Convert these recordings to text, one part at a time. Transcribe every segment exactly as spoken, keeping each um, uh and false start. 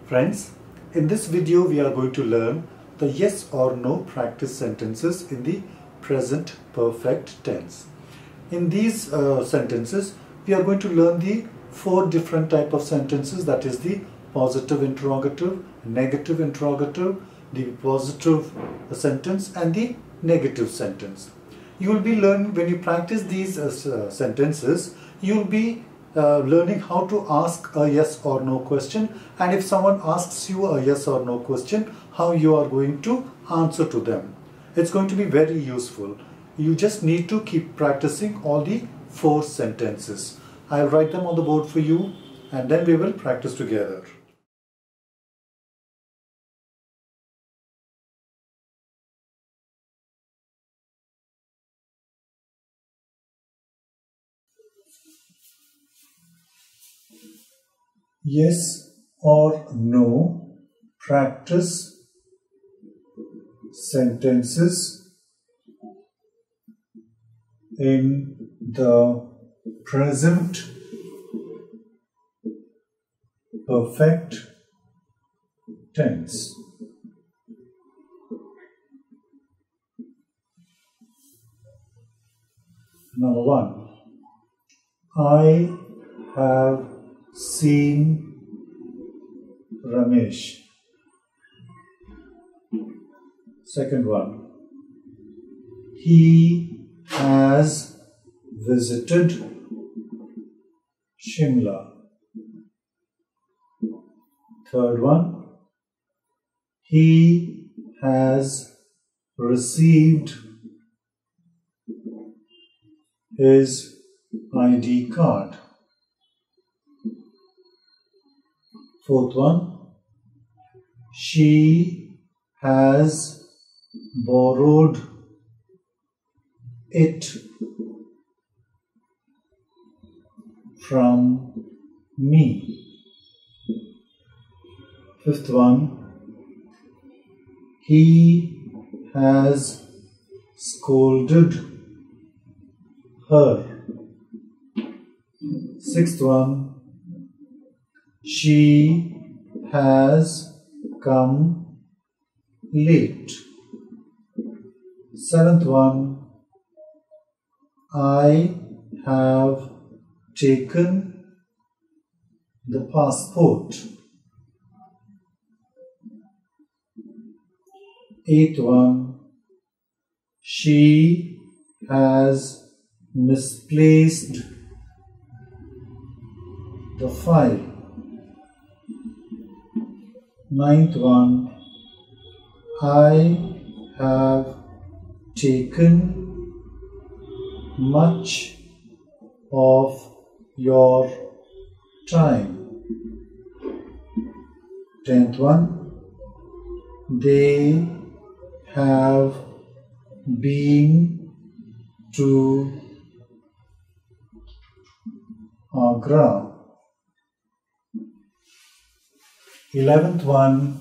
Friends, in this video we are going to learn the yes or no practice sentences in the present perfect tense. In these uh, sentences we are going to learn the four different type of sentences, that is the positive interrogative, negative interrogative, the positive sentence and the negative sentence. You will be learning, when you practice these uh, sentences, you will be uh, learning how to ask a yes or no question, and if someone asks you a yes or no question, how you are going to answer to them. It's going to be very useful. You just need to keep practicing all the four sentences. I'll write them on the board for you and then we will practice together. Yes or no practice sentences in the present perfect tense. Number one, I have seen Ramesh. Second one, he has visited Shimla. Third one, he has received his I D card. Fourth one, she has borrowed it from me. Fifth one, he has scolded her. Sixth one, she has come late. Seventh one, I have taken the passport. Eighth one, she has misplaced the file. Ninth one, I have taken much of your time. Tenth one, they have been to Agra. Eleventh one,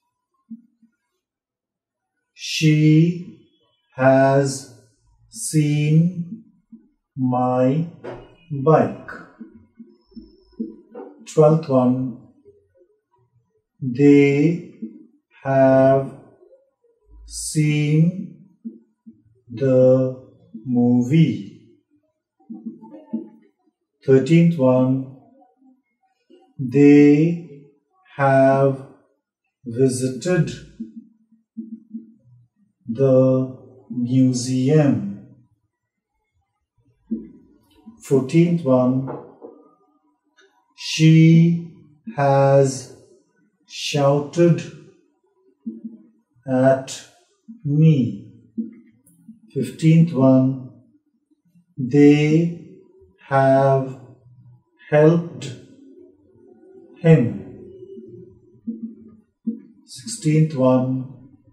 she has seen my bike. Twelfth one, they have seen the movie. Thirteenth one, they have visited the museum. Fourteenth one, she has shouted at me. Fifteenth one, they have helped him. Sixteenth one,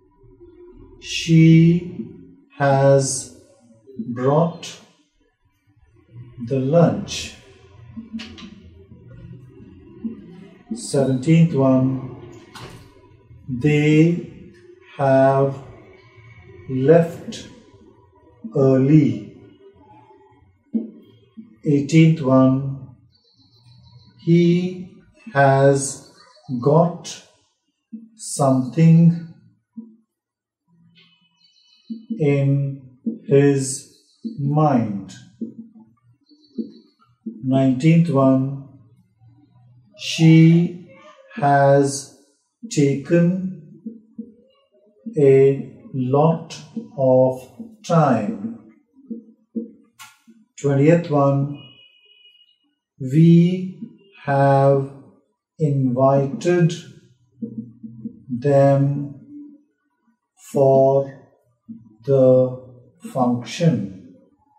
she has brought the lunch. Seventeenth one, they have left early. Eighteenth one, he has got something in his mind. nineteenth one, she has taken a lot of time. twentieth one, we have invited them for the function.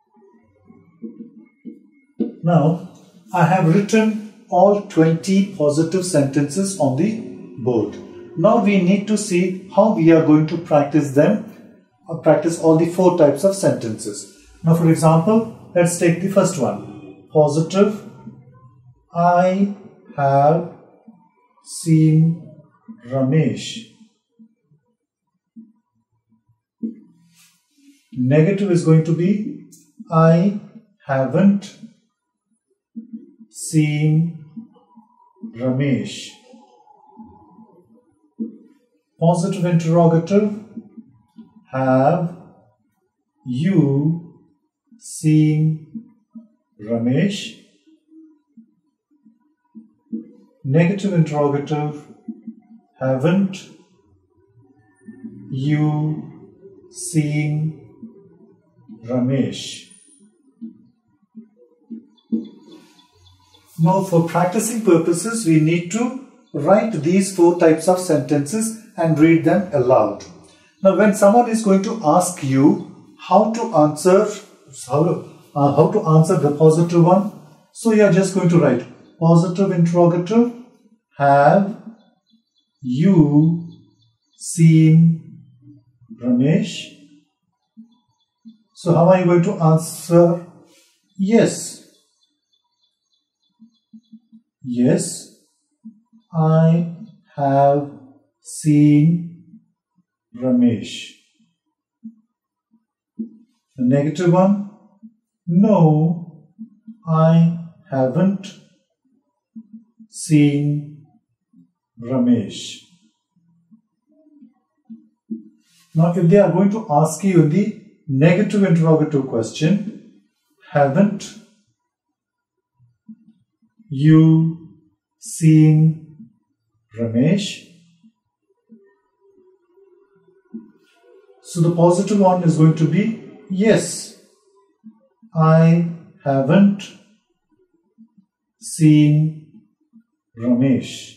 Now, I have written all twenty positive sentences on the board. Now we need to see how we are going to practice them, or practice all the four types of sentences. Now, for example, let's take the first one. Positive, I have seen Ramesh. Negative is going to be, I haven't seen Ramesh. Positive interrogative, have you seen Ramesh? Negative interrogative, haven't you seen Ramesh? Now, for practicing purposes, we need to write these four types of sentences and read them aloud. Now, when someone is going to ask you how to answer how to, uh, how to answer the positive one, so you are just going to write positive interrogative, have you seen Ramesh? So how are you going to answer? Yes. Yes, I have seen Ramesh. The negative one, no, I haven't seen Ramesh. Now, if they are going to ask you in the negative interrogative question, haven't you seen Ramesh? So the positive one is going to be, yes, I haven't seen Ramesh.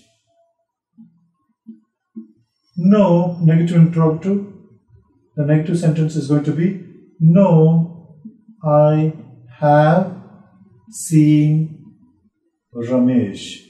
No, negative interrogative. The negative sentence is going to be, no, I have seen Ramesh.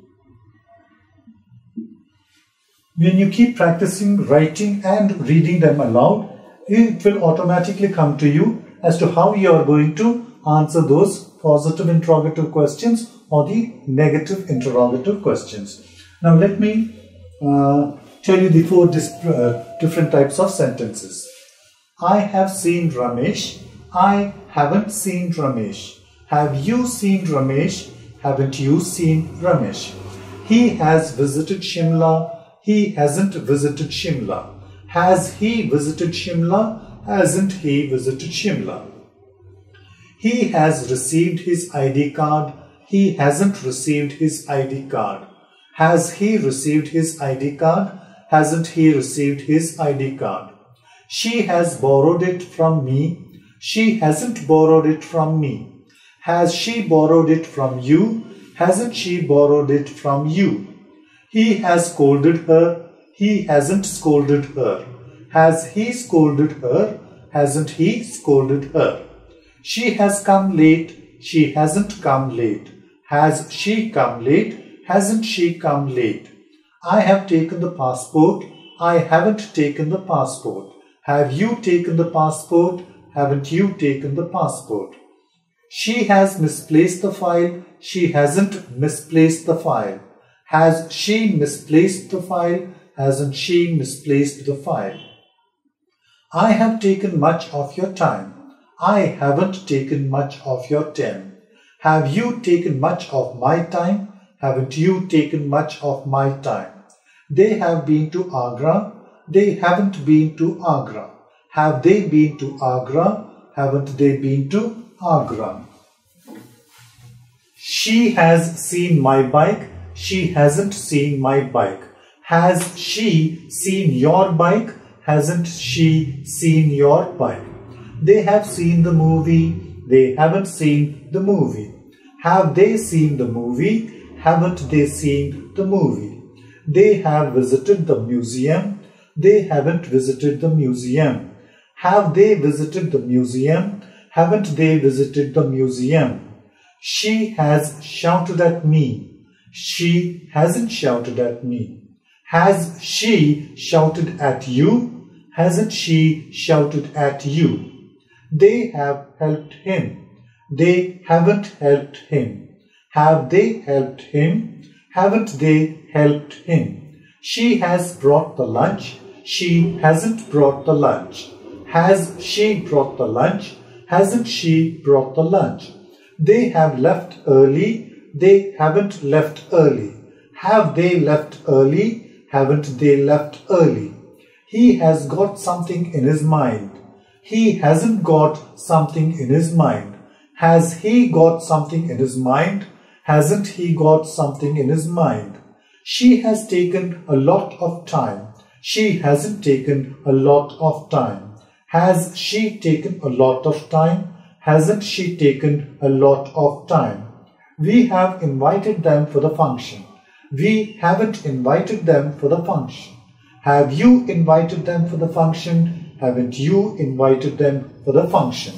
When you keep practicing writing and reading them aloud, it will automatically come to you as to how you are going to answer those positive interrogative questions or the negative interrogative questions. Now let me uh, tell you the four uh, different types of sentences. I have seen Ramesh. I haven't seen Ramesh. Have you seen Ramesh? Haven't you seen Ramesh? He has visited Shimla. He hasn't visited Shimla. Has he visited Shimla? Hasn't he visited Shimla? He has received his I D card. He hasn't received his I D card. Has he received his I D card? Hasn't he received his I D card? She has borrowed it from me. She hasn't borrowed it from me. Has she borrowed it from you? Hasn't she borrowed it from you? He has scolded her. He hasn't scolded her. Has he scolded her? Hasn't he scolded her? She has come late. She hasn't come late. Has she come late? Hasn't she come late? I have taken the passport. I haven't taken the passport. Have you taken the passport? Haven't you taken the passport? She has misplaced the file. She hasn't misplaced the file. Has she misplaced the file? Hasn't she misplaced the file? I have taken much of your time. I haven't taken much of your time. Have you taken much of my time? Haven't you taken much of my time? They have been to Agra. They haven't been to Agra. Have they been to Agra? Haven't they been to Agra? She has seen my bike. She hasn't seen my bike. Has she seen your bike? Hasn't she seen your bike? They have seen the movie. They haven't seen the movie. Have they seen the movie? Haven't they seen the movie? They have visited the museum. They haven't visited the museum. Have they visited the museum? Haven't they visited the museum? She has shouted at me. She hasn't shouted at me. Has she shouted at you? Hasn't she shouted at you? They have helped him. They haven't helped him. Have they helped him? Haven't they helped him? She has brought the lunch. She hasn't brought the lunch. Has she brought the lunch? Hasn't she brought the lunch? They have left early. They haven't left early. Have they left early? Haven't they left early? He has got something in his mind. He hasn't got something in his mind. Has he got something in his mind? Hasn't he got something in his mind? She has taken a lot of time. She hasn't taken a lot of time. Has she taken a lot of time? Hasn't she taken a lot of time? We have invited them for the function. We haven't invited them for the function. Have you invited them for the function? Haven't you invited them for the function?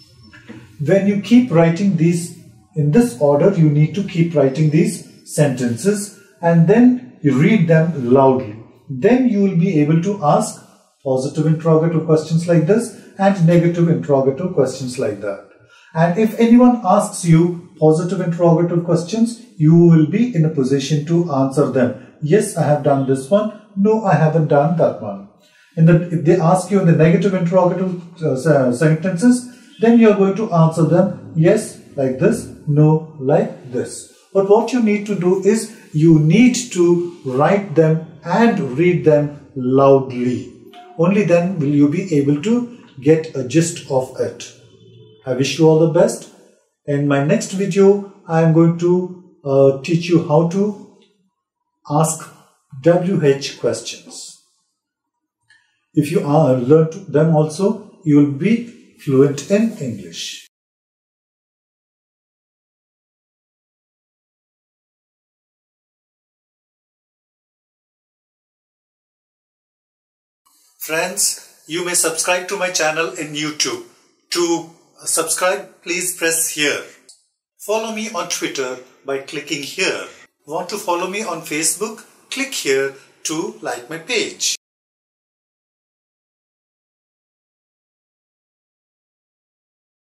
When you keep writing these in this order, you need to keep writing these sentences and then you read them loudly. Then you will be able to ask positive interrogative questions like this and negative interrogative questions like that. And if anyone asks you positive interrogative questions, you will be in a position to answer them. Yes, I have done this one. No, I haven't done that one. In the, if they ask you in the negative interrogative uh, sentences, then you are going to answer them yes like this, no like this. But what you need to do is you need to write them and read them loudly. Only then will you be able to get a gist of it. I wish you all the best. In my next video, I am going to uh, teach you how to ask W H questions. If you are learn them also, you will be fluent in English. Friends, you may subscribe to my channel in YouTube. To subscribe, please press here. Follow me on Twitter by clicking here. Want to follow me on Facebook? Click here to like my page.